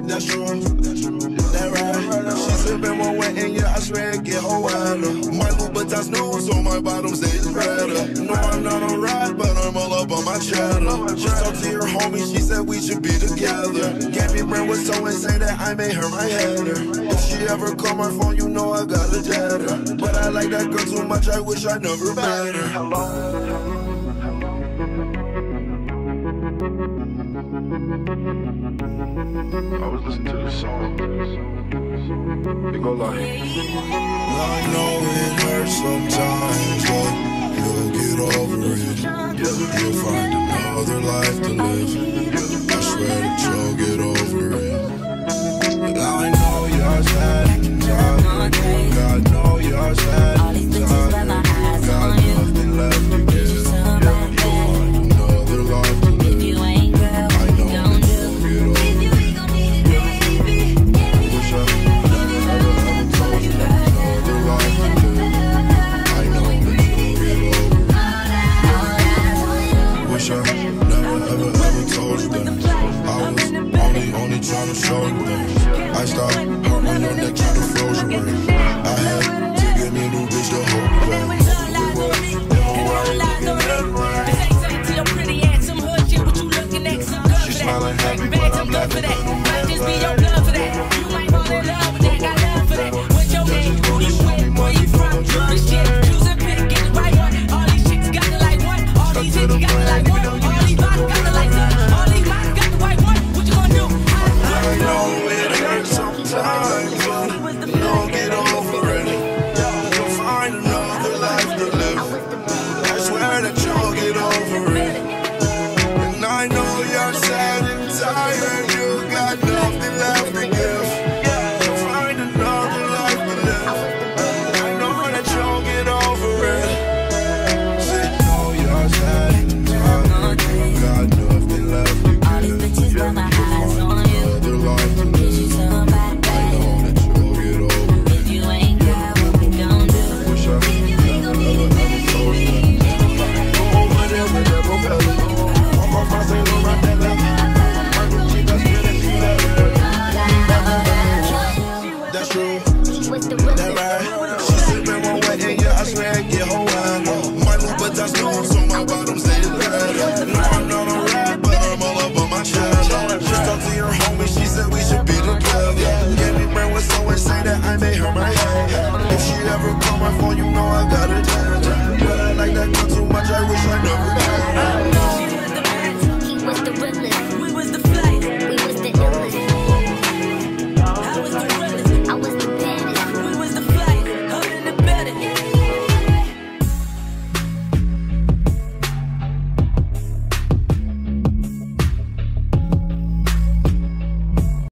That's true. That right. She sippin' one wet and yeah, I swear it get her wetter. My Louboutins new, so my bottoms they is better. No, I'm not a ride, but I'm all up on my cheddar. Just talked to your homie, she said we should be together. Gabby Brand was so insane that I made her my header. If she ever call my phone, you know I got a jetter. But I like that girl too much, I wish I never met her. I was listening to this song. It go like, I know it hurts sometimes, but you'll get over it. You'll find another life to live. I swear that you'll get over it. I know you're sad, God know you're sad. All these bitches let my eyes on you. Nothing left to give. You so bad, Find another life to live. if you ain't girl, I what know you gon' do? if you ain't gon' need it, baby. Wish I never told you that another life to live. I know that you'll get over it. Wish I never told you that. I was only trying to show you things. I stopped heart on your neck, trying to froze your brain.